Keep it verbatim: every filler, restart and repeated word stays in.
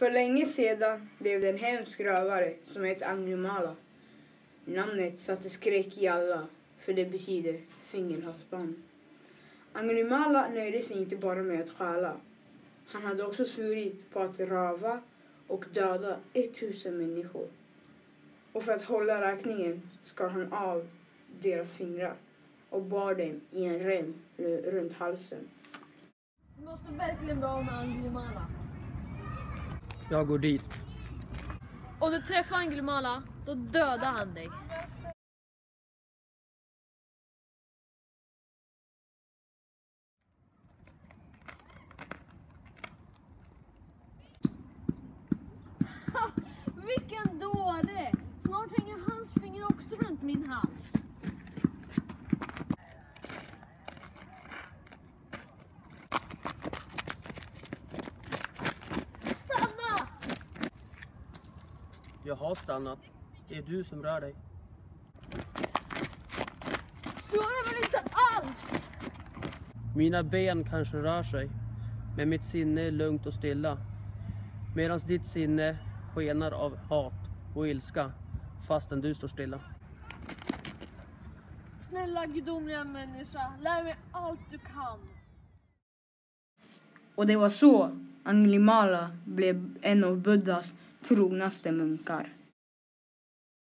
För länge sedan blev det en hemsk rövare som hette Angulimala. Namnet satte skräck i alla, för det betyder fingerhalsband. Angulimala nöjde sig inte bara med att stjäla. Han hade också svurit på att röva och döda tusen människor. Och för att hålla räkningen skar han av deras fingrar och bar dem i en rem runt halsen. Du måste verkligen bli av med Angulimala. Jag går dit. Om du träffar Angulimala, då dödar han dig. Vilken dåre! Snart hänger hans finger också runt min hals. Stanna! Jag har stannat. Det är du som rör dig. Så är det väl inte alls! Mina ben kanske rör sig, men mitt sinne är lugnt och stilla. Medan ditt sinne skenar av hat och ilska, fastän du står stilla. Snälla gudomliga människa, lär mig allt du kan. Och det var så Angulimala blev en av Buddhas trognaste munkar.